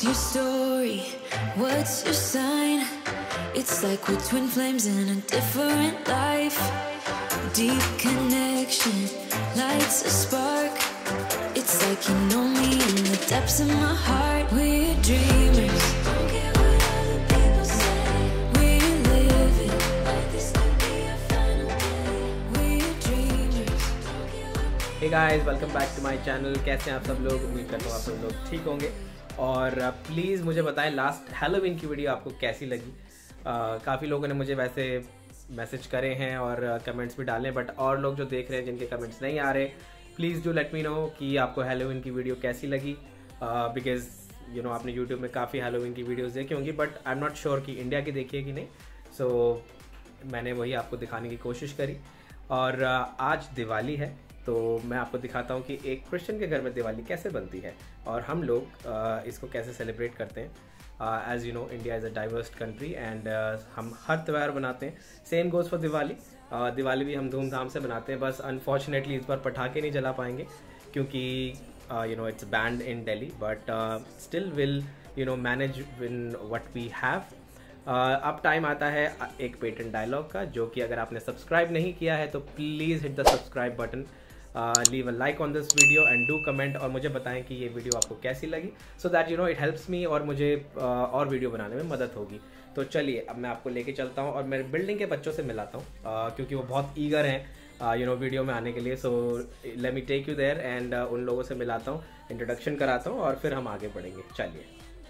your story? What's your sign? It's like we're twin flames in a different life. Deep connection lights a spark. It's like you know me in the depths of my heart. We're dreamers. Don't care what other people say. We're living like this could be our final day. We're dreamers. Hey guys, welcome back to my channel. कैसे हैं आप सब लोग? उम्मीद करता हूँ आप सब लोग ठीक होंगे। और प्लीज़ मुझे बताएं लास्ट हैलोवीन की वीडियो आपको कैसी लगी। काफ़ी लोगों ने मुझे वैसे मैसेज करे हैं और कमेंट्स भी डालें, बट और लोग जो देख रहे हैं जिनके कमेंट्स नहीं आ रहे, please do let me know कि आपको हैलोवीन की वीडियो कैसी लगी। बिकॉज यू नो आपने यूट्यूब में काफ़ी हैलोवीन की वीडियोस देखी होंगी, but I am not sure कि इंडिया की देखी है कि नहीं। सो मैंने वही आपको दिखाने की कोशिश करी। और आज दिवाली है, तो मैं आपको दिखाता हूँ कि एक क्रिश्चियन के घर में दिवाली कैसे बनती है और हम लोग इसको कैसे सेलिब्रेट करते हैं। As you know India is a diverse country and हम हर त्यौहार बनाते हैं। Same goes for Diwali. Diwali भी हम धूमधाम से बनाते हैं, बस अनफॉर्चुनेटली इस बार पटाखे नहीं जला पाएंगे क्योंकि you know it's banned in Delhi, but still we'll you know manage with what we have. अब टाइम आता है एक पेटेंट डायलॉग का, जो कि अगर आपने सब्सक्राइब नहीं किया है तो please hit the subscribe button, leave a like on this video and do comment, और मुझे बताएं कि ये वीडियो आपको कैसी लगी, so that you know it helps me और मुझे और वीडियो बनाने में मदद होगी। तो चलिए अब मैं आपको लेके चलता हूँ और मेरे बिल्डिंग के बच्चों से मिलाता हूँ क्योंकि वो बहुत ईगर हैं यू नो वीडियो में आने के लिए। So let me take you there and उन लोगों से मिलाता हूँ, इंट्रोडक्शन कराता हूँ और फिर हम आगे बढ़ेंगे। चलिए।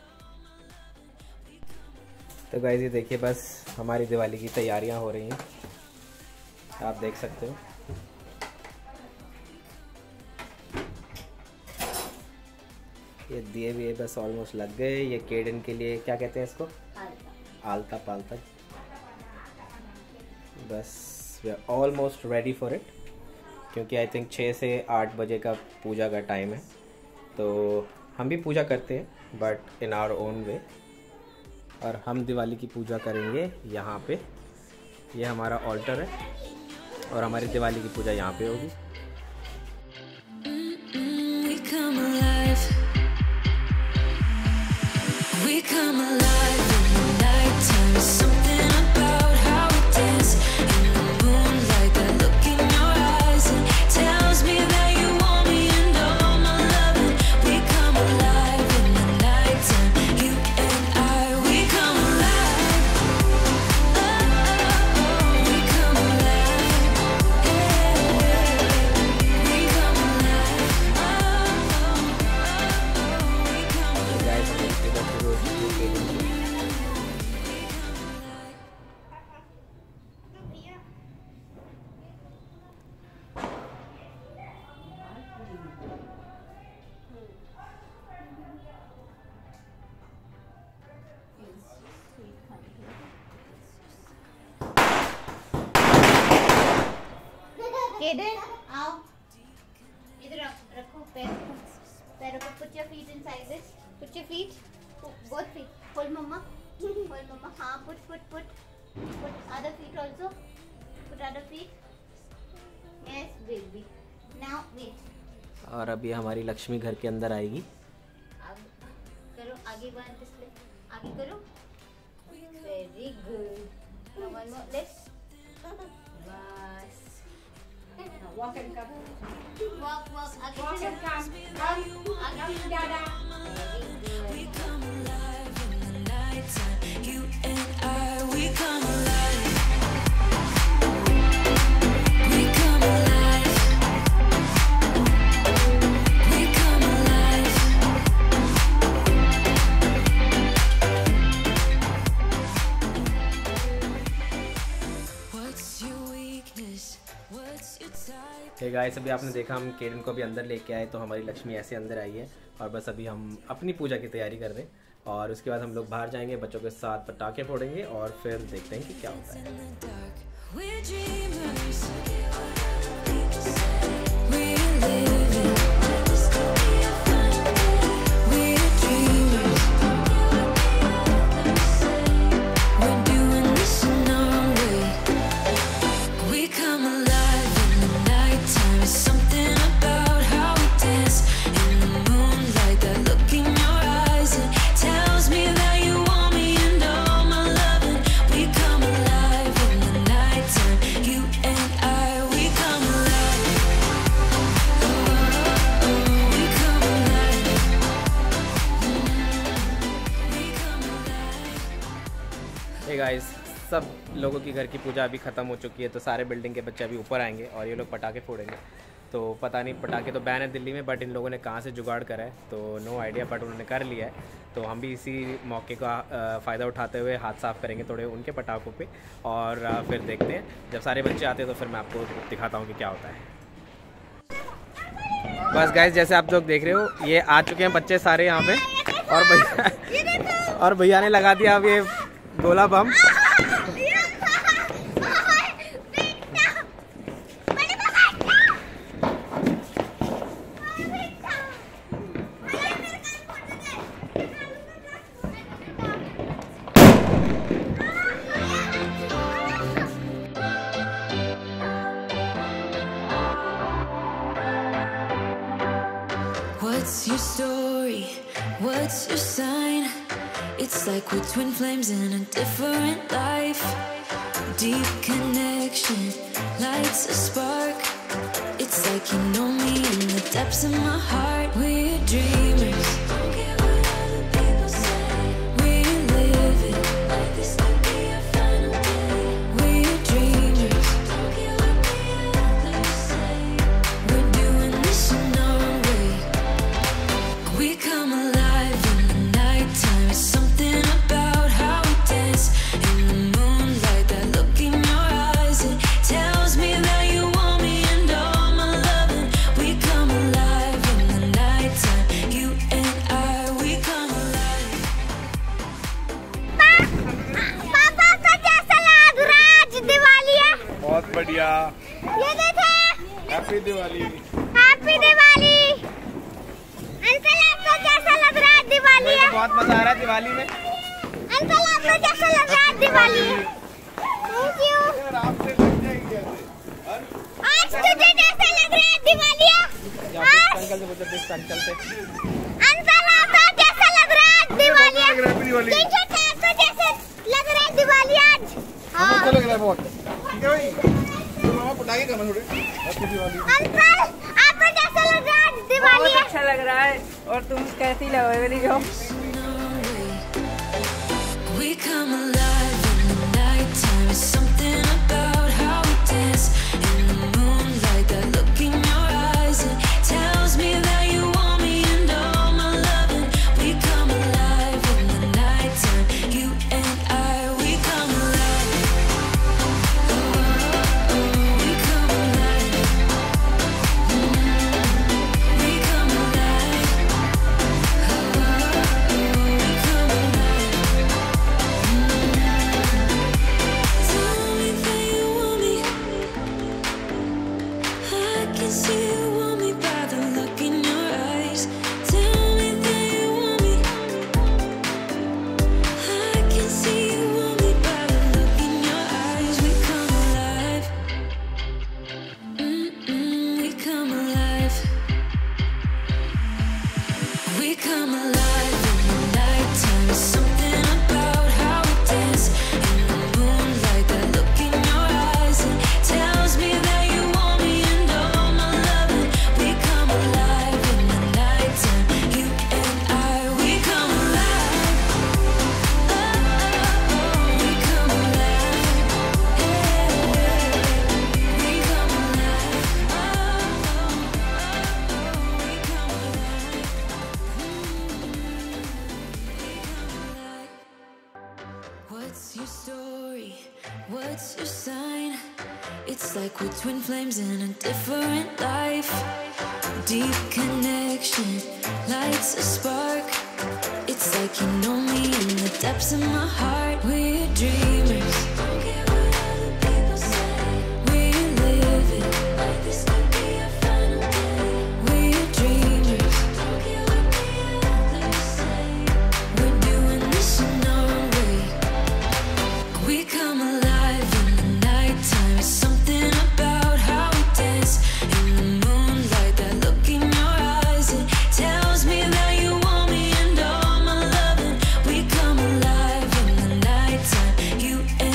तो गाइस ये देखिए, बस हमारी दिवाली की तैयारियाँ हो रही हैं, आप देख सकते हो। ये दिए भी बस ऑलमोस्ट लग गए। ये केडन के लिए क्या कहते हैं इसको, आलता पालता। बस we are almost ready for it, क्योंकि आई थिंक 6 से 8 बजे का पूजा का टाइम है। तो हम भी पूजा करते हैं but in our own way, और हम दिवाली की पूजा करेंगे यहाँ पे। ये हमारा ऑल्टर है और हमारी दिवाली की पूजा यहाँ पे होगी। We come alive in the nighttime. There's something about how we dance in the moonlight. That look in your eyes and tells me that you want me and all my loving. We come alive in the nighttime. You and I, we come alive. Oh, oh, oh. We come alive. Yeah. We come alive. Oh, oh, oh. We come alive. guys, Kaden, आओ इधर रखो पैरों को। Put your feet inside this. Put your feet, both feet. Hold mama. Hold mama. हाँ, put other feet also. Put other feet. Yes, baby. Now wait. और अभी हमारी लक्ष्मी घर के अंदर आएगी। अब करो आगे बढ़, डिस्प्ले आगे करो। Very good. Now one more. Let's. बस. Now walk and come. Walk. आगे Walk चलो. and come. आगे Dada. Very good. We come alive in the nighttime. You and I, we come alive. We come alive. We come alive. What's your weakness? What's your type? Hey guys, अभी आपने देखा हम केडन को भी अंदर लेके आए, तो हमारी लक्ष्मी ऐसे अंदर आई है और बस अभी हम अपनी पूजा की तैयारी कर रहे हैं। और उसके बाद हम लोग बाहर जाएंगे, बच्चों के साथ पटाखे फोड़ेंगे और फिर देखते हैं कि क्या होता है। In the dark, we're dreamers. We're living like this could be our final day. We're dreamers. We're doing this in our way. We come alive in the nighttime. There's something about how we dance in the moonlight. That look in your eyes and सब लोगों की घर की पूजा अभी ख़त्म हो चुकी है, तो सारे बिल्डिंग के बच्चे अभी ऊपर आएंगे और ये लोग पटाखे फोड़ेंगे। तो पता नहीं, पटाखे तो बैन है दिल्ली में, बट इन लोगों ने कहाँ से जुगाड़ करा है तो नो आइडिया, बट उन्होंने कर लिया है। तो हम भी इसी मौके का फ़ायदा उठाते हुए हाथ साफ़ करेंगे थोड़े उनके पटाखों पे, और फिर देखते हैं जब सारे बच्चे आते हैं तो फिर मैं आपको दिखाता हूँ कि क्या होता है। बस गाइस, जैसे आप लोग देख रहे हो, ये आ चुके हैं बच्चे सारे यहाँ पे, और भैया ने लगा दिया अब ये गोला बम। What's your story? What's your sign? It's like we're twin flames in a different life. Deep connection lights a spark. It's like you know me in the depths of my heart. We're dreamers. Don't care what other people say. We're living like this could be our final day. We're dreamers. Don't care what the others say. We're doing this in our way. We come alive in the nighttime. Something about how we dance in the moonlight. That look in your eyes, it tells me that you want me and all my loving. We come alive in the nighttime. You and I, we come alive. पापा को कैसा लग रहा है? आज दिवाली है। बहुत बढ़िया। ये देखे। Happy Diwali. Happy Diwali. Uncle आपको कैसा लग रहा है? दिवाली है। बहुत मज़ा आ रहा है दिवाली में। अंकल आपको कैसा लग रहा है? दिवाली है। Thank you. आपसे लग जाएगी कैसे? आज तुझे कैसा लग रहा है? दिवाली है। अंकल से पूछो, अंकल से। अंकल आपको कैसा लग रहा है? दिवाली है। लग रहा है दिवाली। टी-शर्ट है, आपको कैसे लग रहा है? दिवाली आज। हाँ। अच्छा लग रहा है बहुत। ठीक है भाई। तो मामा पटाखे खाना थोड़े। हैप्पी दिवाली। अंकल आपको कैसा लग रहा है? दिवाली है। अच्छा लग रहा है। और तुम कैसी लग रही हो? We come alive in the nighttime. Something about how we dance in the moonlight. That look in your eyes, it tells me that you want me and all my loving. We come alive in the nighttime. You and I, we come alive. We come alive. We come alive. We come alive. Tell me that you want me. I can see you want me by the look in your eyes. Tell me that you want me. I can see you want me by the look in your eyes. We come alive. We come alive. We come alive in the nighttime. Something about how we dance in the moonlight. That look in your eyes, it tells me that you want me and all my loving. We come alive in the nighttime. You and I, we come alive. We come alive. We come alive. We come alive. What's your story? What's your sign? It's like we're twin flames in a different life. Deep connection lights a spark. It's like you know me in the depths of my heart. We're dreamers. Don't care what other people say. We're living like this could be our final day. We're dreamers. Don't care what the others say. We're doing this in our way. We come alive in the nighttime. Something about how we dance in the moonlight. That look in your eyes, it tells me that you want me and all my loving. We come alive in the nighttime. You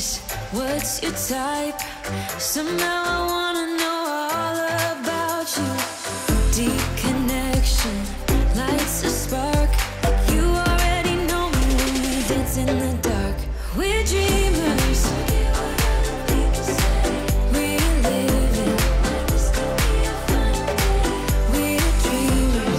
dreamers. What's your type? Somehow I wanna know all about you. Deep connection lights a spark. You already know me when we dance in the dark. We're dreamers. We're living. We're dreamers.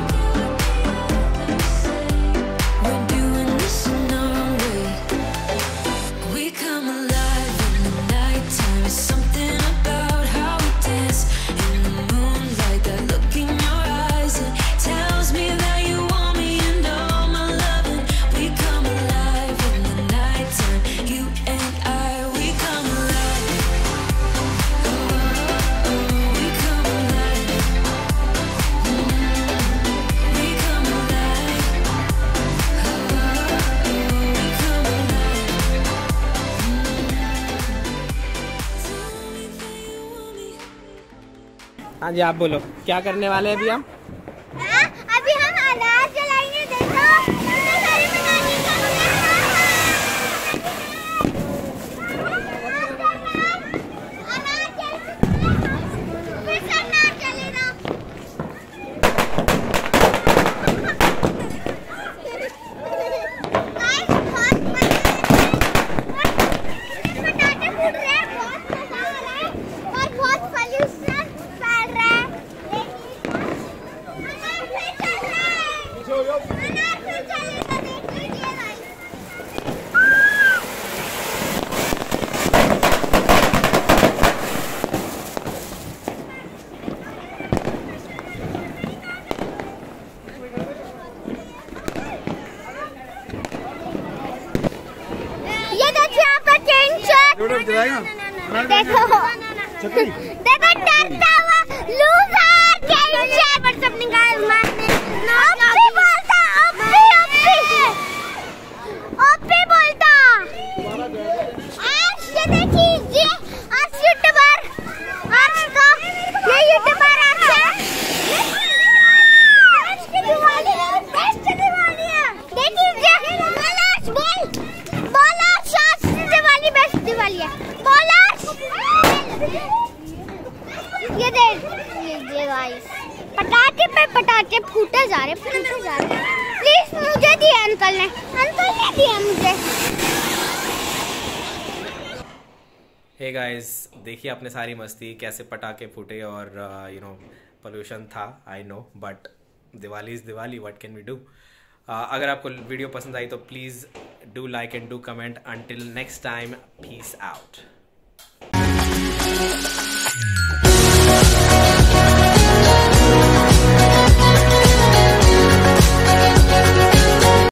We're doing this in our own way. We come alive in the nighttime. There's something about how we dance in the moonlight. That look in your eyes, it tells me that you want me and all my loving. We come alive in the nighttime. You and I, we come alive. Oh, we come alive. We come alive. हाँ जी, आप बोलो क्या करने वाले हैं अभी हम? अभी हम अनाज जलाएंगे। देखो कितने सारे बनाने का फिर से अनाज जलेगा। गाइस बहुत मजा पटाखे फूट रहे हैं, बहुत मजा आ रहा है और बहुत पॉल्यूशन फैल रहा है। अनाज फिर चल रहा है, अनाज फिर चलेगा, देख लीजिए गाइस। ये देखिए यहाँ पर चेन शॉट। जोड़ो जलाएगा देखो छतरी देखो टकता हुआ लूजर चेन शॉट पर सब निकाल मारने। ओपी बोलता, ओपी बोलता। आज ये देखिए, आज यूट्यूबर आज का ये यूट्यूबर आज है। आज की दिवाली बेस्ट दिवाली है। देखिए बोलाश बोल, बोलाश आज की दिवाली बेस्ट दिवाली है। बोलाश ये गाइस पटाखे पे पटाखे फूटे जा रहे, फूटे जा रहे। प्लीज मुझे दिए अंकल ने दिया मुझे। हे गाइस, देखिए आपने सारी मस्ती कैसे पटाखे फूटे और पोल्यूशन था। I know, but Diwali is Diwali, what can we do. अगर आपको वीडियो पसंद आई तो please do like and do comment. Until next time, peace out.